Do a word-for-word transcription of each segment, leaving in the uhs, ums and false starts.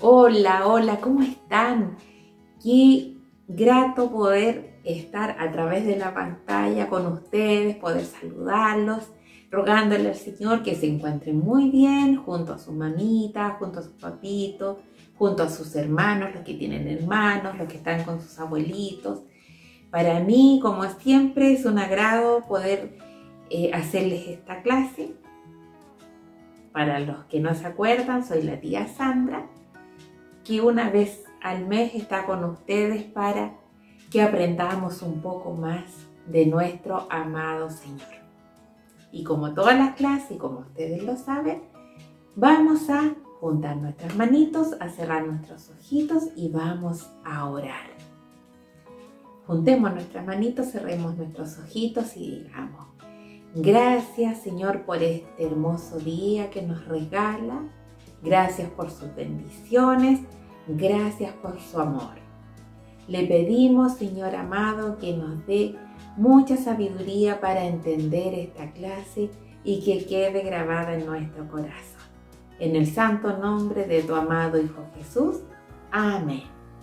Hola, hola, ¿cómo están? Qué grato poder estar a través de la pantalla con ustedes, poder saludarlos, rogándole al Señor que se encuentren muy bien junto a su mamita, junto a sus papitos, junto a sus hermanos, los que tienen hermanos, los que están con sus abuelitos. Para mí, como siempre, es un agrado poder eh, hacerles esta clase. Para los que no se acuerdan, soy la tía Sandra, que una vez al mes está con ustedes para que aprendamos un poco más de nuestro amado Señor. Y como todas las clases, y como ustedes lo saben, vamos a juntar nuestras manitos, a cerrar nuestros ojitos y vamos a orar. Juntemos nuestras manitos, cerremos nuestros ojitos y digamos: gracias, Señor, por este hermoso día que nos regala. Gracias por sus bendiciones. Gracias por su amor. Le pedimos, Señor amado, que nos dé mucha sabiduría para entender esta clase y que quede grabada en nuestro corazón. En el santo nombre de tu amado Hijo Jesús. Amén.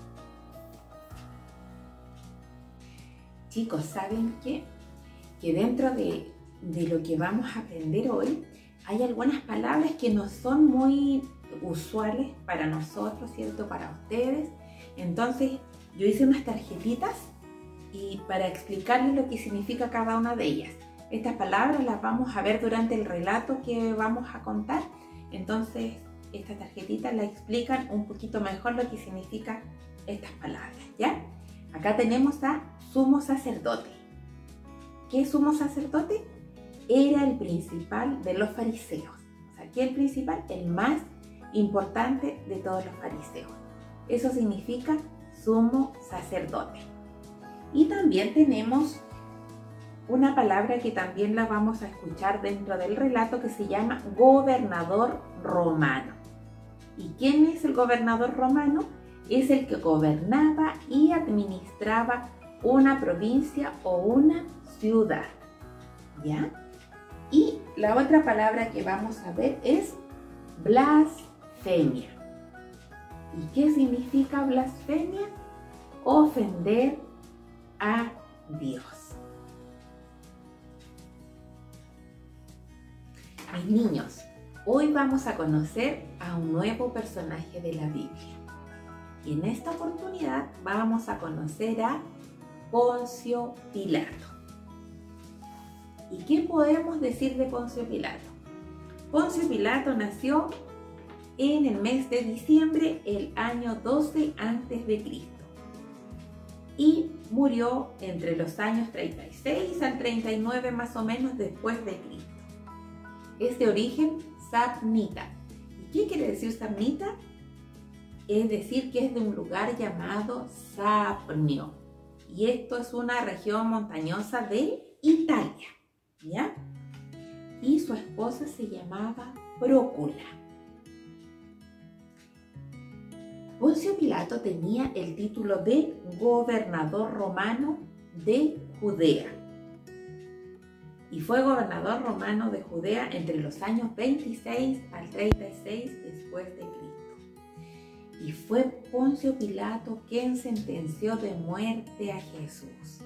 Chicos, ¿saben qué? Que dentro de, de lo que vamos a aprender hoy, hay algunas palabras que no son muy usuales para nosotros, ¿cierto? Para ustedes. Entonces, yo hice unas tarjetitas y para explicarles lo que significa cada una de ellas. Estas palabras las vamos a ver durante el relato que vamos a contar. Entonces, estas tarjetitas la explican un poquito mejor lo que significan estas palabras, ¿ya? Acá tenemos a sumo sacerdote. ¿Qué es sumo sacerdote? Era el principal de los fariseos. O sea, ¿qué es el principal? El más importante de todos los fariseos. Eso significa sumo sacerdote. Y también tenemos una palabra que también la vamos a escuchar dentro del relato que se llama gobernador romano. ¿Y quién es el gobernador romano? Es el que gobernaba y administraba una provincia o una ciudad, ¿ya? Y la otra palabra que vamos a ver es blasfemia. ¿Y qué significa blasfemia? Ofender a Dios. Mis niños, hoy vamos a conocer a un nuevo personaje de la Biblia. Y en esta oportunidad vamos a conocer a Poncio Pilato. ¿Y qué podemos decir de Poncio Pilato? Poncio Pilato nació en el mes de diciembre, el año doce antes de Cristo. Y murió entre los años treinta y seis al treinta y nueve más o menos después de Cristo. Es de origen samnita. ¿Y qué quiere decir samnita? Es decir, que es de un lugar llamado Sapnio. Y esto es una región montañosa de Italia, ¿ya? Y su esposa se llamaba Prócula. Poncio Pilato tenía el título de gobernador romano de Judea. Y fue gobernador romano de Judea entre los años veintiséis al treinta y seis después de Cristo. Y fue Poncio Pilato quien sentenció de muerte a Jesús.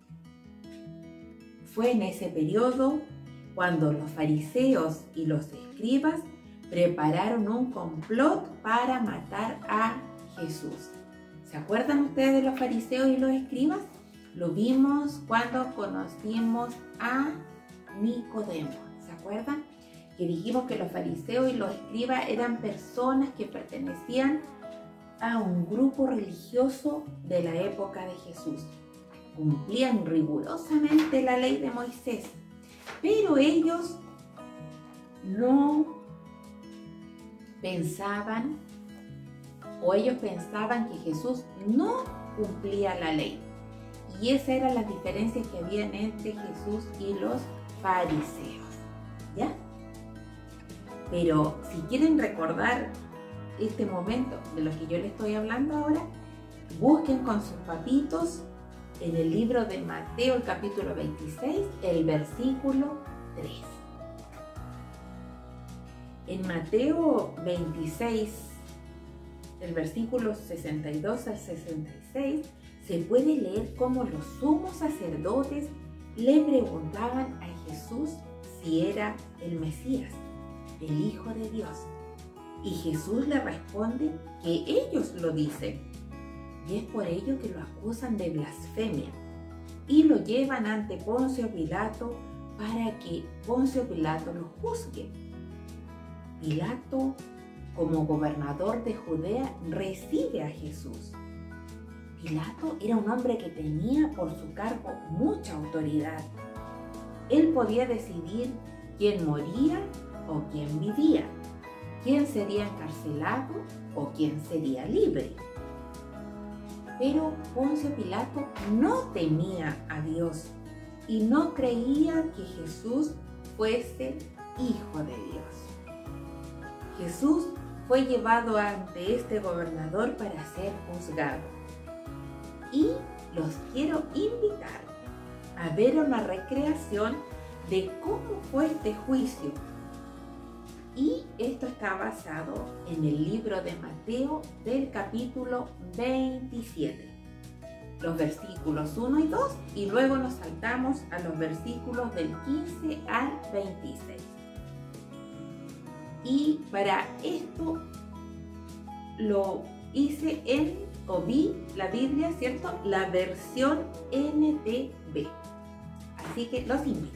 Fue en ese periodo cuando los fariseos y los escribas prepararon un complot para matar a Jesús. ¿Se acuerdan ustedes de los fariseos y los escribas? Lo vimos cuando conocimos a Nicodemo. ¿Se acuerdan? Que dijimos que los fariseos y los escribas eran personas que pertenecían a un grupo religioso de la época de Jesús. Cumplían rigurosamente la ley de Moisés, pero ellos no pensaban, o ellos pensaban que Jesús no cumplía la ley. Y esas eran las diferencias que habían entre Jesús y los fariseos, ¿ya? Pero si quieren recordar este momento de lo que yo les estoy hablando ahora, busquen con sus papitos en el libro de Mateo, el capítulo veintiséis, el versículo tres. En Mateo veintiséis, del versículo sesenta y dos al sesenta y seis, se puede leer cómo los sumos sacerdotes le preguntaban a Jesús si era el Mesías, el Hijo de Dios. Y Jesús le responde que ellos lo dicen. Y es por ello que lo acusan de blasfemia y lo llevan ante Poncio Pilato para que Poncio Pilato lo juzgue. Pilato, como gobernador de Judea, recibe a Jesús. Pilato era un hombre que tenía por su cargo mucha autoridad. Él podía decidir quién moría o quién vivía, quién sería encarcelado o quién sería libre. Pero Poncio Pilato no temía a Dios y no creía que Jesús fuese Hijo de Dios. Jesús fue llevado ante este gobernador para ser juzgado. Y los quiero invitar a ver una recreación de cómo fue este juicio. Y esto está basado en el libro de Mateo del capítulo veintisiete, los versículos uno y dos, y luego nos saltamos a los versículos del quince al veintiséis. Y para esto lo hice en, o vi la Biblia, ¿cierto? La versión N T V. Así que los invito.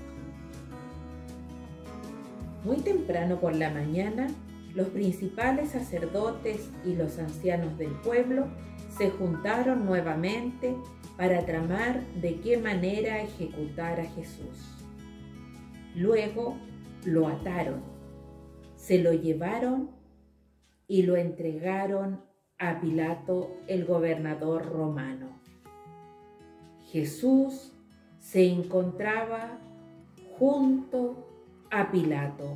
Muy temprano por la mañana, los principales sacerdotes y los ancianos del pueblo se juntaron nuevamente para tramar de qué manera ejecutar a Jesús. Luego lo ataron, se lo llevaron y lo entregaron a Pilato, el gobernador romano. Jesús se encontraba junto a Pilato.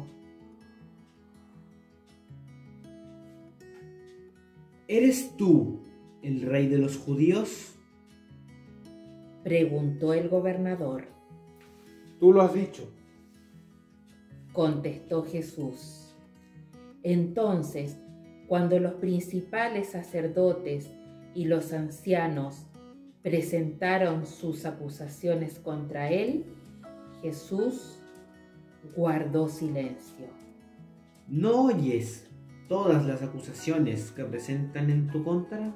¿Eres tú el rey de los judíos?, preguntó el gobernador. Tú lo has dicho, contestó Jesús. Entonces, cuando los principales sacerdotes y los ancianos presentaron sus acusaciones contra él, Jesús guardó silencio. ¿No oyes todas las acusaciones que presentan en tu contra?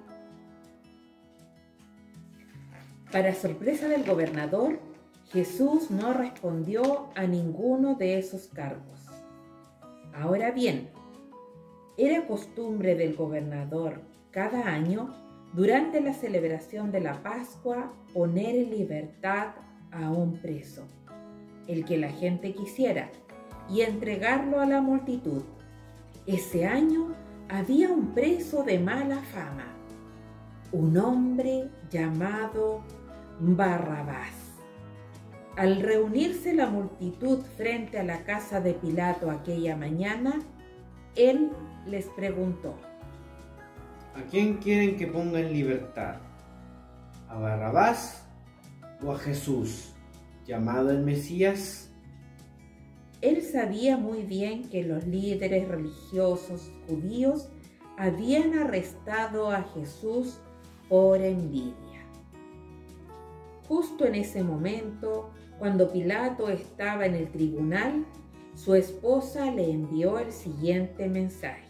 Para sorpresa del gobernador, Jesús no respondió a ninguno de esos cargos. Ahora bien, era costumbre del gobernador cada año, durante la celebración de la Pascua, poner en libertad a un preso, el que la gente quisiera, y entregarlo a la multitud. Ese año había un preso de mala fama, un hombre llamado Barrabás. Al reunirse la multitud frente a la casa de Pilato aquella mañana, él les preguntó: ¿A quién quieren que ponga en libertad? ¿A Barrabás o a Jesús, llamado el Mesías? Él sabía muy bien que los líderes religiosos judíos habían arrestado a Jesús por envidia. Justo en ese momento, cuando Pilato estaba en el tribunal, su esposa le envió el siguiente mensaje: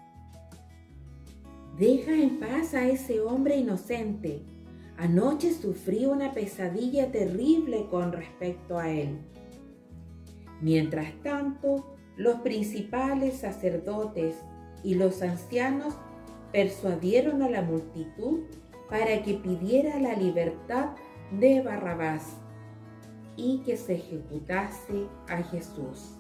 «Deja en paz a ese hombre inocente. Anoche sufrí una pesadilla terrible con respecto a él». Mientras tanto, los principales sacerdotes y los ancianos persuadieron a la multitud para que pidiera la libertad de Barrabás y que se ejecutase a Jesús.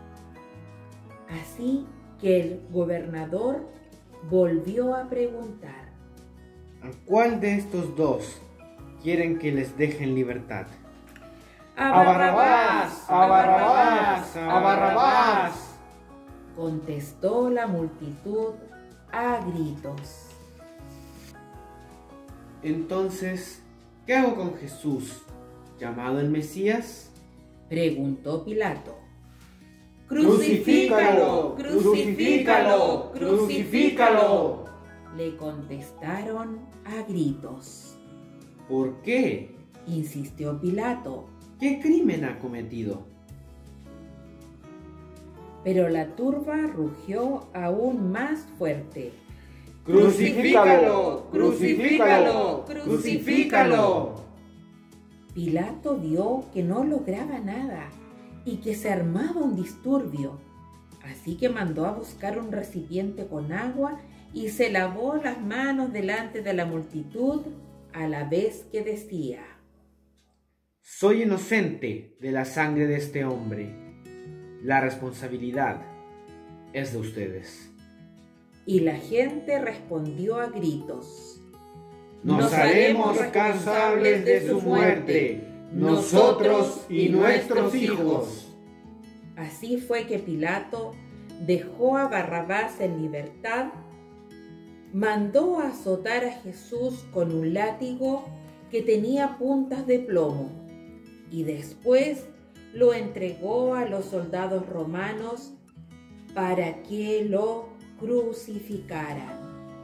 Así que el gobernador volvió a preguntar: ¿A cuál de estos dos quieren que les dejen libertad? ¡A Barrabás! ¡A Barrabás! ¡A Barrabás!, contestó la multitud a gritos. Entonces, ¿qué hago con Jesús, llamado el Mesías?, preguntó Pilato. ¡Crucifícalo! ¡Crucifícalo! ¡Crucifícalo! Le contestaron a gritos. ¿Por qué? Insistió Pilato. ¿Qué crimen ha cometido? Pero la turba rugió aún más fuerte. ¡Crucifícalo! ¡Crucifícalo! ¡Crucifícalo! Pilato vio que no lograba nada y que se armaba un disturbio. Así que mandó a buscar un recipiente con agua y se lavó las manos delante de la multitud a la vez que decía: Soy inocente de la sangre de este hombre. La responsabilidad es de ustedes. Y la gente respondió a gritos: Nos haremos responsables de su muerte, nosotros y nuestros hijos. Así fue que Pilato dejó a Barrabás en libertad, mandó a azotar a Jesús con un látigo que tenía puntas de plomo y después lo entregó a los soldados romanos para que lo crucificaran.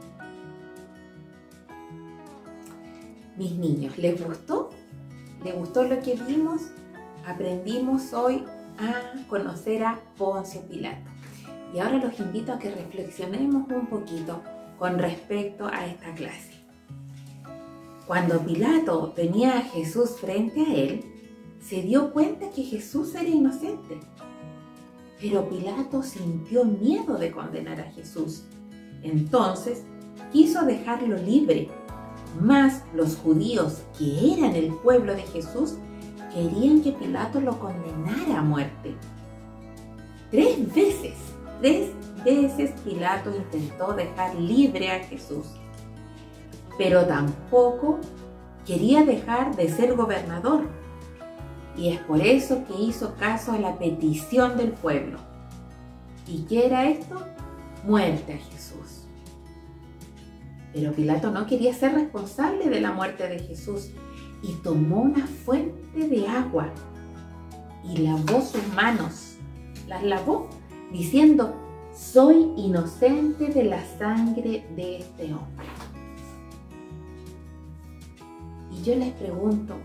Mis niños, ¿les gustó? ¿Les gustó lo que vimos? Aprendimos hoy a conocer a Poncio Pilato. Y ahora los invito a que reflexionemos un poquito con respecto a esta clase. Cuando Pilato tenía a Jesús frente a él, se dio cuenta que Jesús era inocente. Pero Pilato sintió miedo de condenar a Jesús. Entonces quiso dejarlo libre. Mas los judíos, que eran el pueblo de Jesús, querían que Pilato lo condenara a muerte. Tres veces, tres veces Pilato intentó dejar libre a Jesús. Pero tampoco quería dejar de ser gobernador. Y es por eso que hizo caso a la petición del pueblo. ¿Y qué era esto? Muerte a Jesús. Pero Pilato no quería ser responsable de la muerte de Jesús y tomó una fuente de agua y lavó sus manos. Las lavó diciendo: soy inocente de la sangre de este hombre. Y yo les pregunto,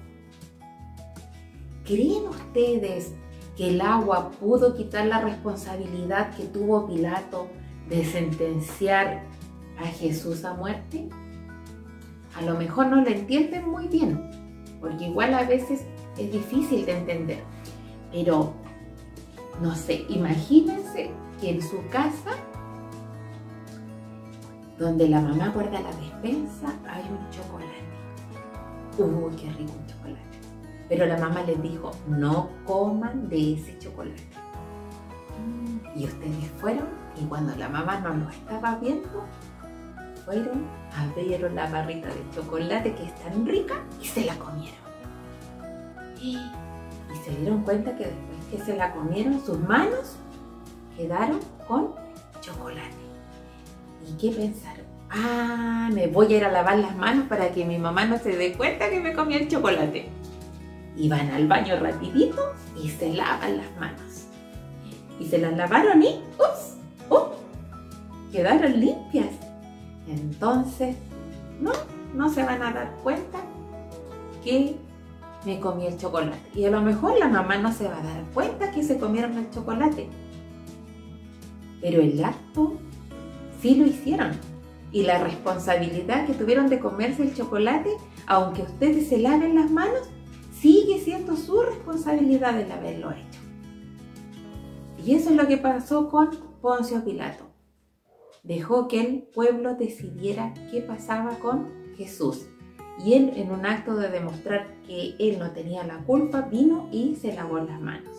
¿creen ustedes que el agua pudo quitar la responsabilidad que tuvo Pilato de sentenciar a Jesús a muerte? A lo mejor no lo entienden muy bien, porque igual a veces es difícil de entender. Pero, no sé, imagínense que en su casa, donde la mamá guarda la despensa, hay un chocolate. ¡Uy, qué rico un chocolate! Pero la mamá les dijo: no coman de ese chocolate. Y ustedes fueron, y cuando la mamá no lo estaba viendo, fueron a ver la barrita de chocolate que es tan rica y se la comieron. Y, y se dieron cuenta que después que se la comieron, sus manos quedaron con chocolate. ¿Y qué pensaron? Ah, me voy a ir a lavar las manos para que mi mamá no se dé cuenta que me comí el chocolate. Y van al baño rapidito y se lavan las manos. Y se las lavaron y ¡ups! ¡Ups! Quedaron limpias. Entonces, no, no se van a dar cuenta que me comí el chocolate. Y a lo mejor la mamá no se va a dar cuenta que se comieron el chocolate. Pero el acto sí lo hicieron. Y la responsabilidad que tuvieron de comerse el chocolate, aunque ustedes se laven las manos, sigue siendo su responsabilidad el haberlo hecho. Y eso es lo que pasó con Poncio Pilato. Dejó que el pueblo decidiera qué pasaba con Jesús. Y él, en un acto de demostrar que él no tenía la culpa, vino y se lavó las manos.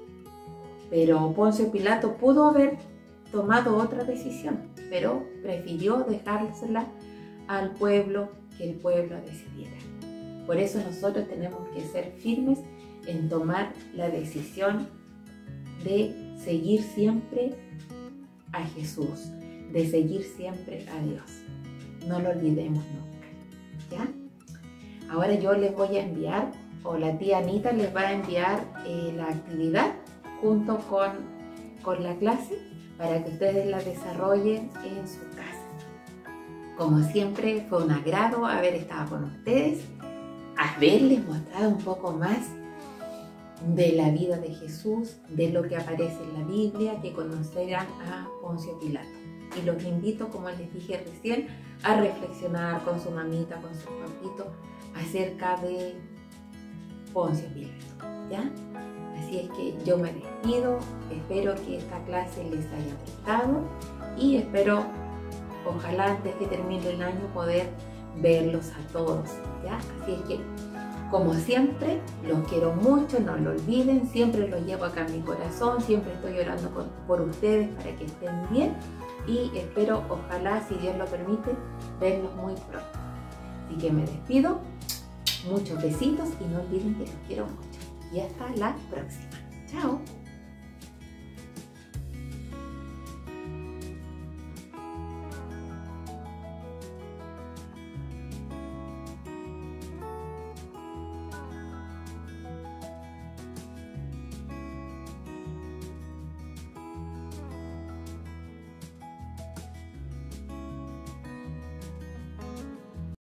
Pero Poncio Pilato pudo haber tomado otra decisión, pero prefirió dejársela al pueblo, que el pueblo decidiera. Por eso nosotros tenemos que ser firmes en tomar la decisión de seguir siempre a Jesús, de seguir siempre a Dios. No lo olvidemos nunca, ¿ya? Ahora yo les voy a enviar, o la tía Anita les va a enviar eh, la actividad junto con, con la clase para que ustedes la desarrollen en su casa. Como siempre, fue un agrado haber estado con ustedes, haberles mostrado un poco más de la vida de Jesús, de lo que aparece en la Biblia, que conocerán a Poncio Pilato. Y los invito, como les dije recién, a reflexionar con su mamita, con su papito, acerca de Poncio Pilato, ¿ya? Así es que yo me despido, espero que esta clase les haya gustado y espero, ojalá antes que termine el año, poder verlos a todos, ¿ya? Así es que, como siempre, los quiero mucho, no lo olviden, siempre los llevo acá en mi corazón, siempre estoy orando con, por ustedes para que estén bien y espero, ojalá, si Dios lo permite, verlos muy pronto. Así que me despido, muchos besitos y no olviden que los quiero mucho. Y hasta la próxima. Chao.